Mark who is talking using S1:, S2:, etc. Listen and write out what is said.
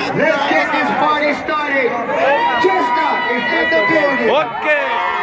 S1: Let's get this party started. Chester is in the building.
S2: Okay.